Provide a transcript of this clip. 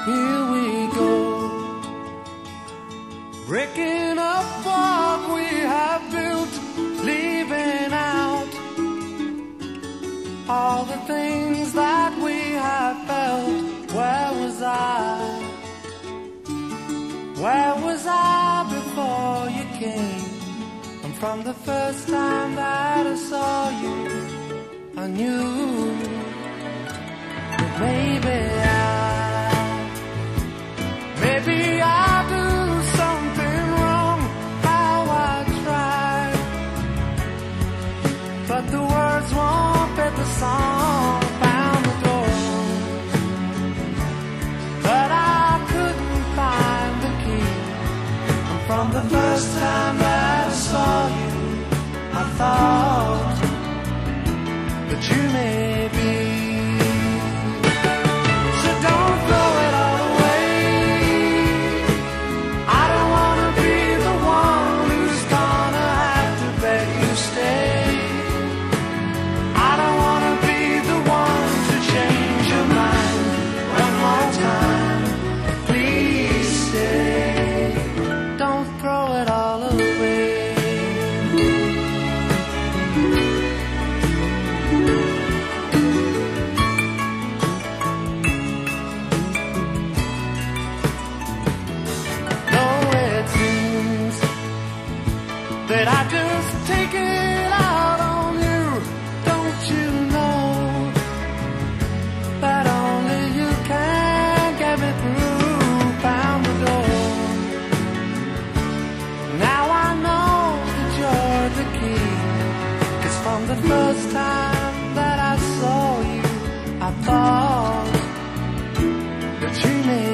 here we go, breaking up what we have built, leaving out all the things that we have felt. Where was I? Where was I before you came? And from the first time that I saw you, I knew that maybe I do something wrong. How I tried, but the words won't fit the song. Found the door, but I couldn't find the key. And from the first time that I saw you, I thought that you may be. So don't throw it all away. I don't wanna be the one who's gonna have to beg you stay. I don't wanna be the one to change your mind one more time. Please stay. Don't throw it all away. That I just take it out on you. Don't you know that only you can get me through? Found the door. Now I know that you're the key. 'Cause from the first time that I saw you, I thought that you may